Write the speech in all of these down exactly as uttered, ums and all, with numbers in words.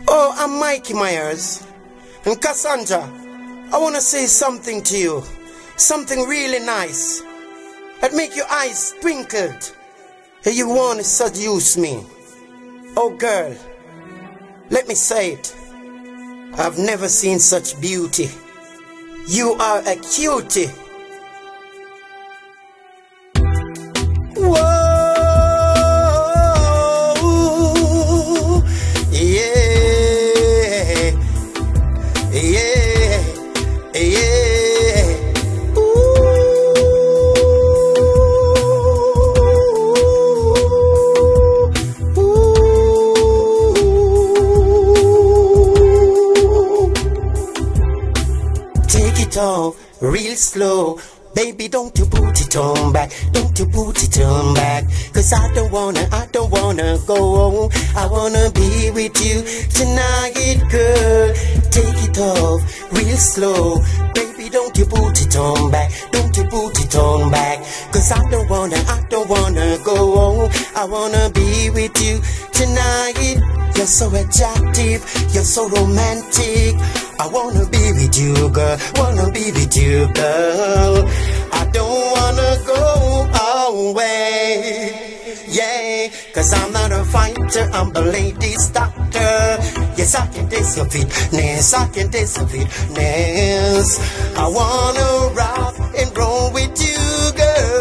Oh, I'm Mikey Myers. And Cassandra, I want to say something to you. Something really nice. That make your eyes twinkled. And you want to seduce me. Oh girl, let me say it. I've never seen such beauty. You are a cutie. Whoa, yeah, yeah, yeah. Ooh, ooh. Take it off real slow. Baby, don't you put it on back, don't you put it on back. Cause I don't wanna, I don't wanna go. I wanna be with you tonight, girl. Take it off real slow. Baby, don't you put it on back, don't you put it on back. Cause I don't wanna, I don't wanna go. I wanna be with you tonight. You're so attractive, you're so romantic. I wanna be with you, girl, wanna be with you, girl. I don't wanna go away, yeah. Cause I'm not a fighter, I'm the ladies' doctor. Yes, I can taste your fitness, I can taste your fitness. I wanna rock and roll with you,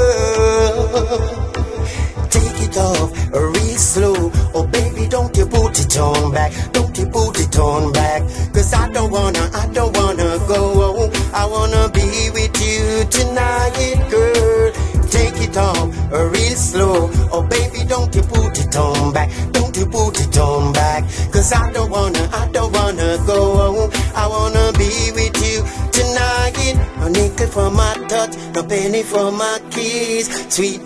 girl. Take it off real slow. Oh baby, don't you put it on back, don't you put it on back. Cause I don't wanna, I don't wanna go. I wanna be with you tonight, girl. Take it on real slow. Oh baby, don't you put it on back, don't you put it on back. Cause I don't wanna, I don't wanna go. I wanna be with you tonight. No nickel for my touch, no penny for my kiss, sweet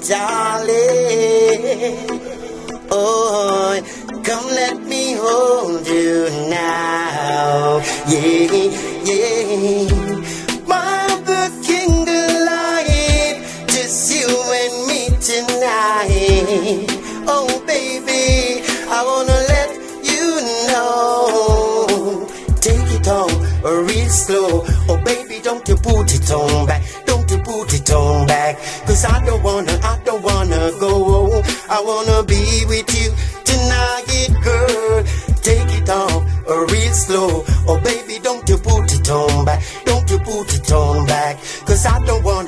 darling. Oh, come let me hold you now. Yeah, yeah. Mother King alive, just you and me tonight. Oh baby, I wanna let you know. Take it on real slow. Oh baby, don't you put it on back, don't you put it on back. Cause I don't wanna, I don't wanna go. I wanna be with you tonight, girl. Take it on real slow. Oh baby, don't you put it on back, don't you put it on back. Cause I don't wanna